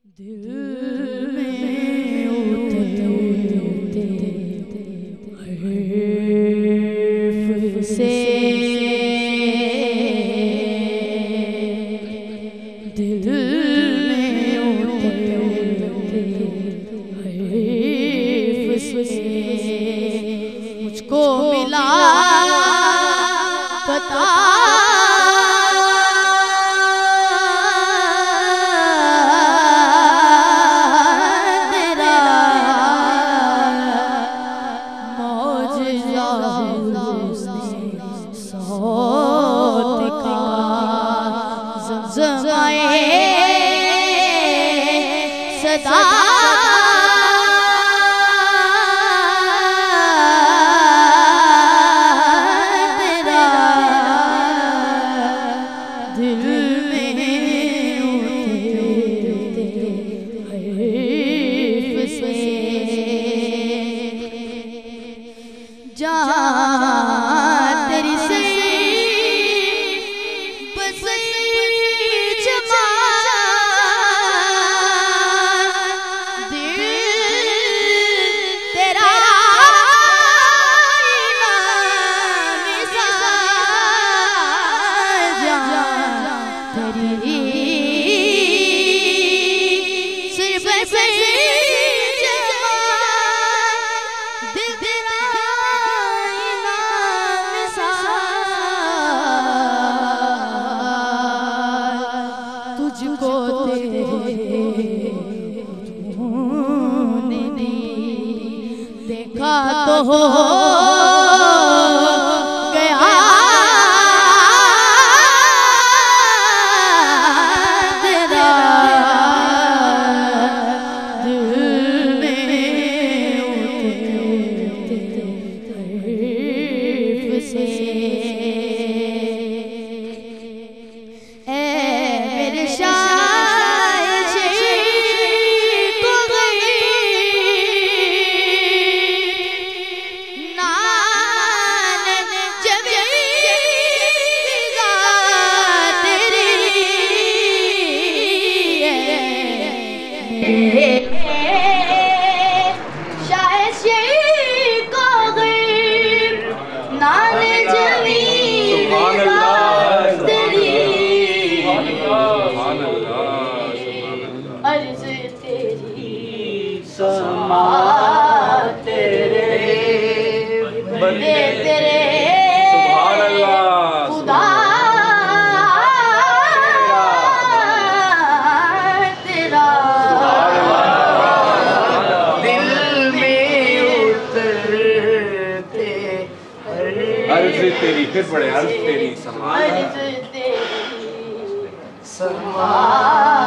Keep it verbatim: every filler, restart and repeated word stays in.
दिल में उतरते हर्फ से दिल में उतरते हर्फ से मुझको मिला पता सदा तेरा दिल में उतरते हर्फ से जहाँ तेरी से बस जमा तुझको तूने देखा तो हो गया तेरा दिल में उतरते हर्फ से अर्ज़ तेरी समा तेरे बंदे तेरे सुभान अल्लाह खुदा तेरा दिल में उतरते अर्ज़ तेरी फिर पढ़े अर्ज़ तेरी समा अर्ज़ तेरी समा